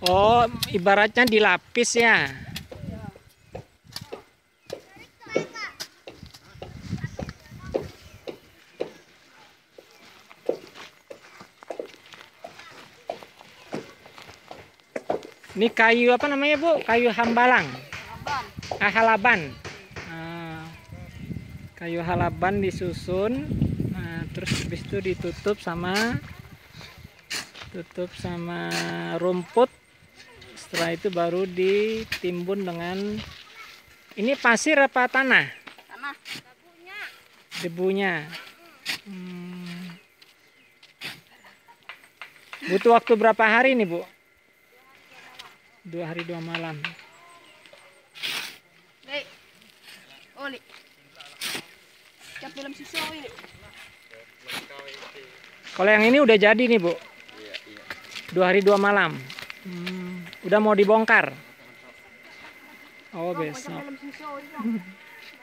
Oh, ibaratnya dilapis ya. Ini kayu apa namanya, Bu? Kayu hambalang. Halaban. Ah, kayu halaban disusun. Nah, terus habis itu tutup sama rumput. Setelah itu baru ditimbun dengan ini pasir apa tanah? Tanah. Debunya. Butuh waktu berapa hari nih, Bu? 2 hari 2 malam. Oli. Film sisa ini. Kalau yang ini udah jadi nih, Bu. 2 hari 2 malam. Udah mau dibongkar. Oh, besok.